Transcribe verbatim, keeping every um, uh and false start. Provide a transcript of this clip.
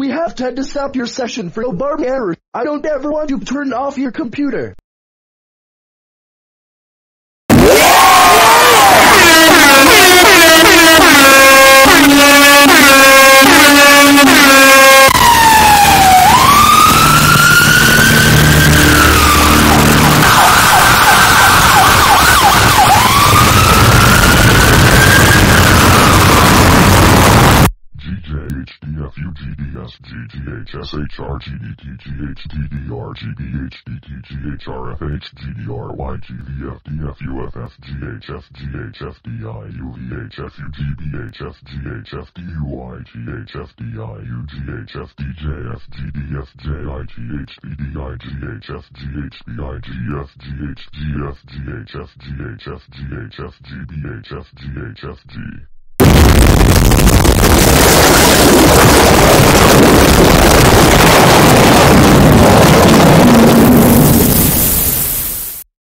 We have had to stop your session for a Barney Error. I don't ever want you to turn off your computer. H D F U G D S G T H S H R G D T G H T D R G B H D T G H R F H G D R Y G V F D F U F F G H F G H F D I U V H F U G B H F G H F D U I G H F D I U G H F D J F G D F J I G H B D I G H F G H B I G F G H G F G H F G H F G H F G B H F G H F G